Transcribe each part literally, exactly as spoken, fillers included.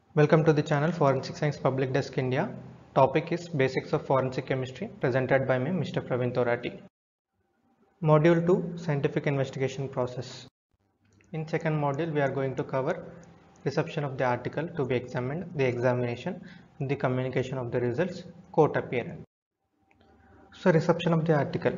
Welcome to the channel Forensic Science Public Desk India. Topic is Basics of Forensic Chemistry, presented by me, Mister Praveen Torati. Module two, Scientific Investigation Process. In second module, we are going to cover reception of the article to be examined, the examination, the communication of the results, court appearance. So, reception of the article.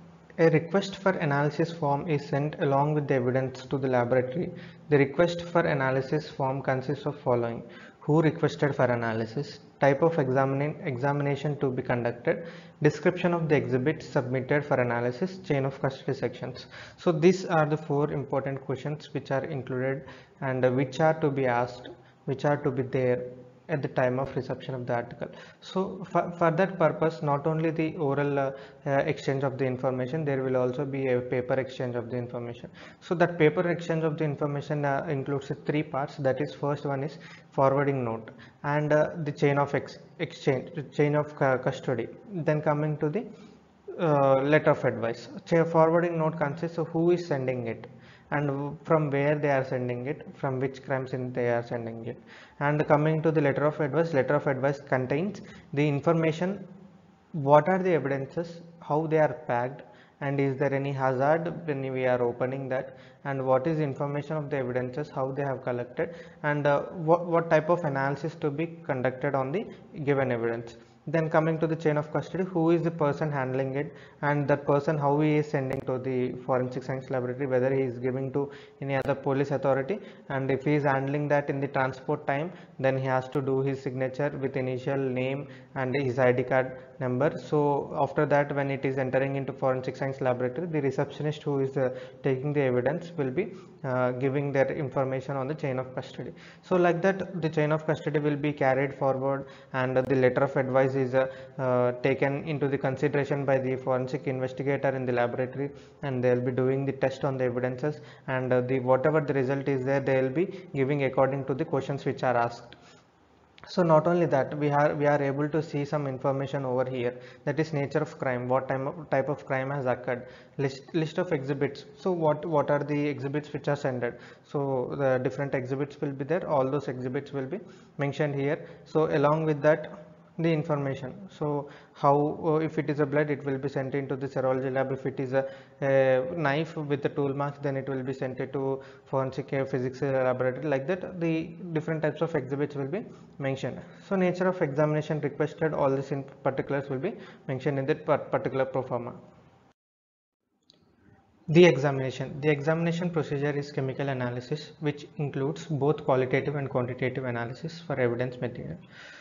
A request for analysis form is sent along with the evidence to the laboratory. The request for analysis form consists of following: who requested for analysis, type of examination to be conducted, description of the exhibit submitted for analysis, chain of custody sections. So these are the four important questions which are included and which are to be asked, which are to be there at the time of reception of the article. So for, for that purpose, not only the oral uh, uh, exchange of the information, there will also be a paper exchange of the information. So that paper exchange of the information uh, includes three parts. That is, first one is forwarding note and uh, the chain of ex exchange, chain of custody. Then coming to the uh, letter of advice. Forwarding note consists of who is sending it and from where they are sending it, from which crime scene they are sending it. And coming to the letter of advice, letter of advice contains the information, what are the evidences, how they are packed, and is there any hazard when we are opening that, and what is information of the evidences, how they have collected, and uh, what, what type of analysis to be conducted on the given evidence. Then coming to the chain of custody, who is the person handling it, and that person how he is sending to the forensic science laboratory, whether he is giving to any other police authority, and if he is handling that in the transport time, then he has to do his signature with initial name and his I D card number. So after that, when it is entering into forensic science laboratory, the receptionist who is uh, taking the evidence will be uh, giving their information on the chain of custody. So like that, the chain of custody will be carried forward, and the letter of advice is uh, uh, taken into the consideration by the forensic investigator in the laboratory, and they will be doing the test on the evidences, and uh, the whatever the result is there, they will be giving according to the questions which are asked. So not only that, we are we are able to see some information over here, that is nature of crime, what type of, type of crime has occurred, list list of exhibits. So what what are the exhibits which are sent? So the different exhibits will be there, all those exhibits will be mentioned here. So along with that, the information, so how uh, if it is a blood, it will be sent into the serology lab. If it is a, a knife with the tool marks, then it will be sent to forensic physics laboratory. Like that, the different types of exhibits will be mentioned. So nature of examination requested, all this in particulars will be mentioned in that particular pro forma. The examination. The examination procedure is chemical analysis, which includes both qualitative and quantitative analysis for evidence material.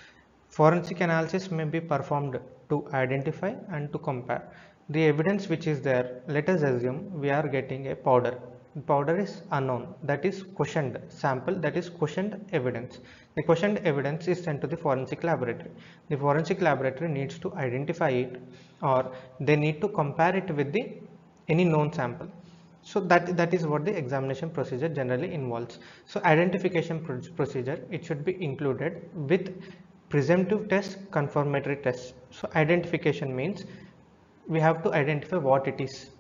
Forensic analysis may be performed to identify and to compare the evidence which is there. Let us assume we are getting a powder. Powder is unknown, that is questioned sample, that is questioned evidence. The questioned evidence is sent to the forensic laboratory. The forensic laboratory needs to identify it, or they need to compare it with the any known sample. So that that is what the examination procedure generally involves. So identification procedure, it should be included with presumptive test, confirmatory test. So identification means we have to identify what it is.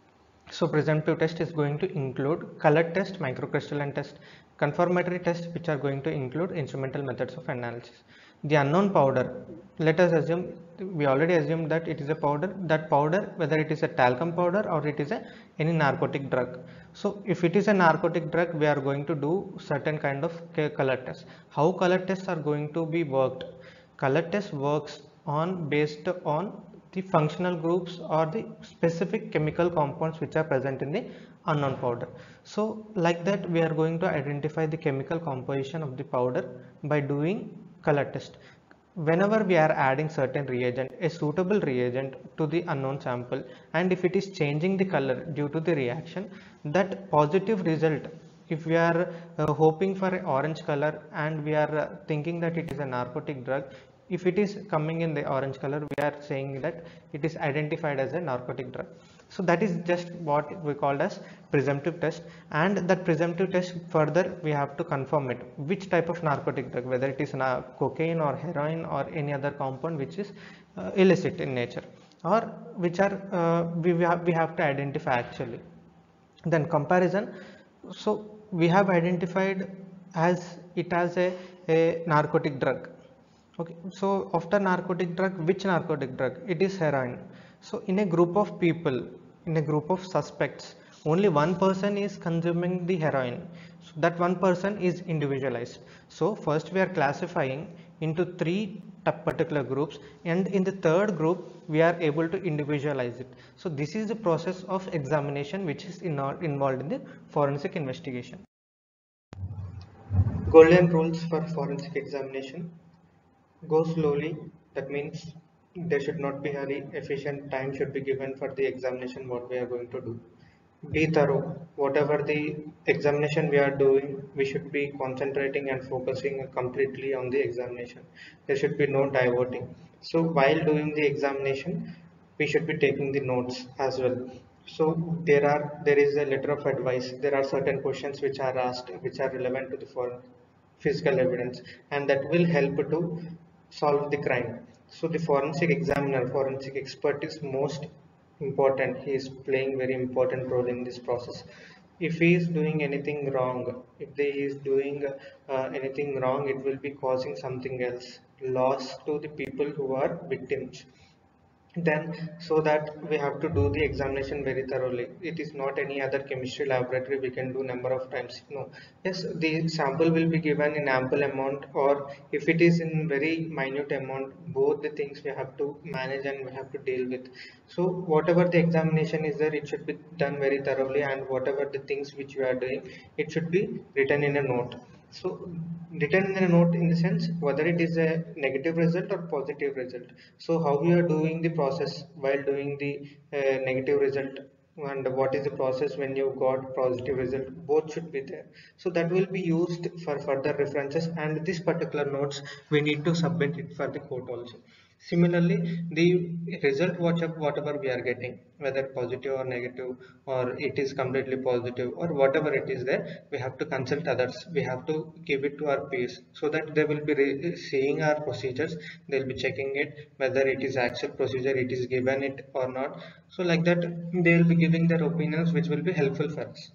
So presumptive test is going to include color test, microcrystalline test, confirmatory test which are going to include instrumental methods of analysis. The unknown powder, let us assume, we already assumed that it is a powder. That powder, whether it is a talcum powder or it is a any narcotic drug. So if it is a narcotic drug, we are going to do certain kind of color tests. How color tests are going to be worked? Color test works on based on the functional groups or the specific chemical compounds which are present in the unknown powder. So like that, we are going to identify the chemical composition of the powder by doing color test. Whenever we are adding certain reagent, a suitable reagent to the unknown sample, and if it is changing the color due to the reaction, that positive result, if we are uh, hoping for an orange color and we are uh, thinking that it is a narcotic drug, if it is coming in the orange color, we are saying that it is identified as a narcotic drug. So that is just what we called as presumptive test, and that presumptive test further we have to confirm it, which type of narcotic drug, whether it is cocaine or heroin or any other compound which is uh, illicit in nature, or which are uh, we, we, have, we have to identify actually. Then comparison. So we have identified as it as a a narcotic drug. Okay, so after narcotic drug, which narcotic drug? It is heroin. So in a group of people, in a group of suspects, only one person is consuming the heroin. So that one person is individualized. So first we are classifying into three particular groups, and in the third group we are able to individualize it. So this is the process of examination which is in, involved in the forensic investigation. Golden rules for forensic examination. Go slowly, that means there should not be hurry. Efficient time should be given for the examination what we are going to do. Be thorough. Whatever the examination we are doing, we should be concentrating and focusing completely on the examination. There should be no diverting. So while doing the examination, we should be taking the notes as well. So there are there is a letter of advice. There are certain questions which are asked which are relevant to the foreign physical evidence, and that will help to solve the crime. So the forensic examiner, forensic expert is most important. He is playing very important role in this process. If he is doing anything wrong, if he is doing uh, anything wrong, it will be causing something else, loss to the people who are victims. Then so that we have to do the examination very thoroughly. It is not any other chemistry laboratory we can do number of times. No, yes, the sample will be given in ample amount, or if it is in very minute amount, both the things we have to manage and we have to deal with. So whatever the examination is there, it should be done very thoroughly, and whatever the things which you are doing, it should be written in a note. So written in a note in the sense whether it is a negative result or positive result. So how you are doing the process while doing the uh, negative result, and what is the process when you got positive result, both should be there. So that will be used for further references, and this particular notes we need to submit it for the court also. Similarly, the result whatever we are getting, whether positive or negative, or it is completely positive, or whatever it is there, we have to consult others. We have to give it to our peers so that they will be seeing our procedures. They will be checking it whether it is actual procedure, it is given it or not. So like that, they will be giving their opinions, which will be helpful for us.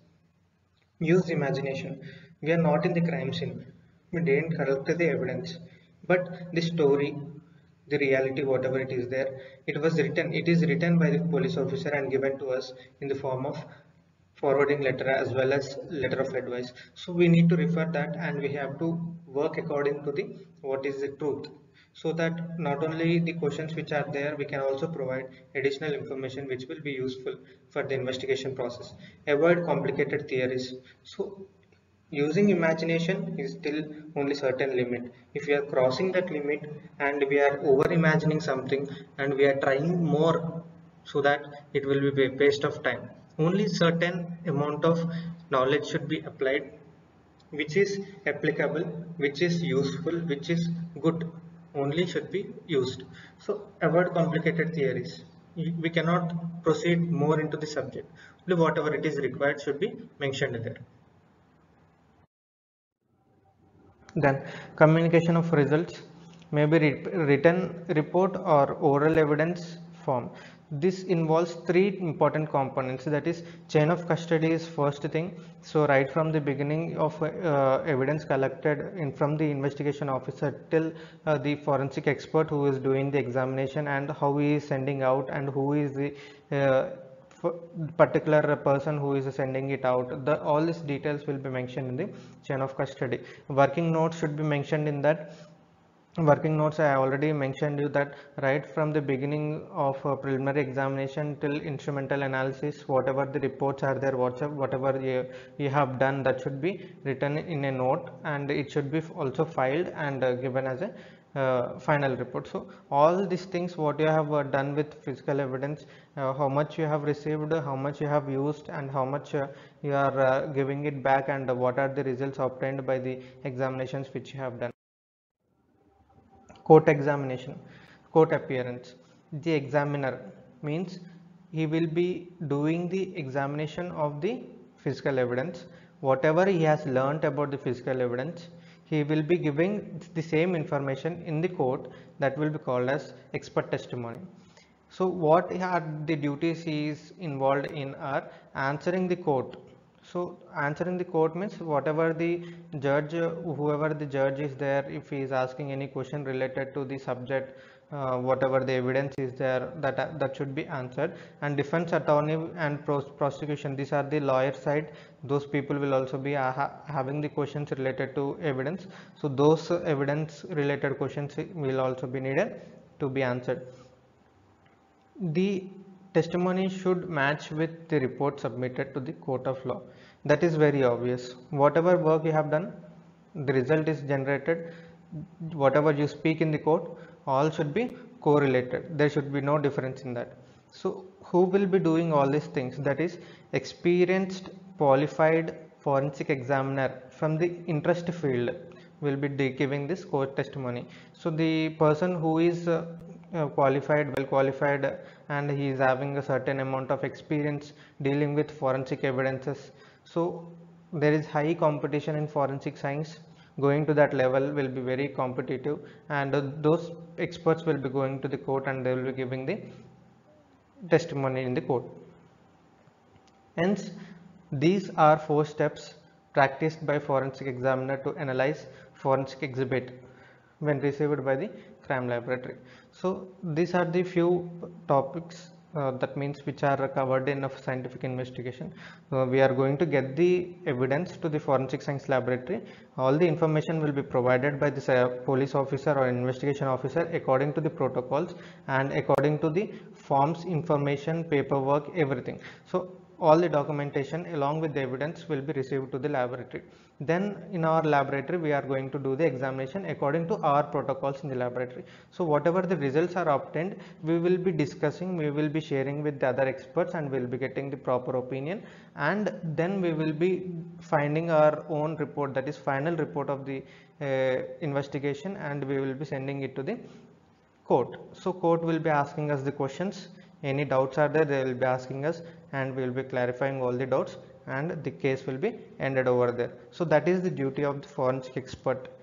Use imagination. We are not in the crime scene. We didn't collect the evidence, but the story, the reality, whatever it is there, it was written. It is written by the police officer and given to us in the form of forwarding letter as well as letter of advice. So we need to refer that, and we have to work according to the what is the truth, so that not only the questions which are there, we can also provide additional information which will be useful for the investigation process. Avoid complicated theories. So using imagination is still only certain limit. If we are crossing that limit and we are over imagining something and we are trying more, so that it will be a waste of time. Only certain amount of knowledge should be applied, which is applicable, which is useful, which is good, only should be used. So avoid complicated theories. We cannot proceed more into the subject. Only whatever it is required should be mentioned there. Then communication of results may be written report or oral evidence form. This involves three important components, that is chain of custody is first thing. So right from the beginning of uh, evidence collected in from the investigation officer till uh, the forensic expert who is doing the examination, and how he is sending out, and who is the uh, particular person who is sending it out, the all these details will be mentioned in the chain of custody. Working notes should be mentioned in that. Working notes, I already mentioned you that right from the beginning of a preliminary examination till instrumental analysis, whatever the reports are there, whatever you, you have done, that should be written in a note, and it should be also filed and uh, given as a uh, final report. So all these things what you have uh, done with physical evidence, uh, how much you have received, how much you have used, and how much uh, you are uh, giving it back, and uh, what are the results obtained by the examinations which you have done. Court examination, court appearance. The examiner means he will be doing the examination of the physical evidence. Whatever he has learnt about the physical evidence, he will be giving the same information in the court. That will be called as expert testimony. So what are the duties he is involved in are answering the court. So answering the court means whatever the judge, whoever the judge is there, if he is asking any question related to the subject, uh, whatever the evidence is there, that uh, that should be answered. And defense attorney and pros prosecution, these are the lawyer side. Those people will also be uh, ha having the questions related to evidence. So those uh, evidence related questions will also be needed to be answered. The testimony should match with the report submitted to the court of law. That is very obvious. Whatever work you have done, the result is generated. Whatever you speak in the court, all should be correlated. There should be no difference in that. So who will be doing all these things? That is experienced qualified forensic examiner from the interest field will be giving this court testimony. So the person who is uh, uh, qualified, well qualified, and he is having a certain amount of experience dealing with forensic evidences. So there is high competition in forensic science. Going to that level will be very competitive, and uh, those experts will be going to the court and they will be giving the testimony in the court. Hence, these are four steps practiced by forensic examiner to analyze forensic exhibit when received by the crime laboratory. So these are the few topics, uh, that means which are covered in a scientific investigation. Uh, we are going to get the evidence to the forensic science laboratory. All the information will be provided by the uh, police officer or investigation officer according to the protocols and according to the forms, information, paperwork, everything. So all the documentation along with the evidence will be received to the laboratory. Then in our laboratory we are going to do the examination according to our protocols in the laboratory. So whatever the results are obtained, we will be discussing, we will be sharing with the other experts, and we will be getting the proper opinion, and then we will be finding our own report, that is final report of the uh, investigation, and we will be sending it to the court. So court will be asking us the questions. Any doubts are there, they will be asking us, and we will be clarifying all the doubts, and the case will be ended over there. So that is the duty of the forensic expert.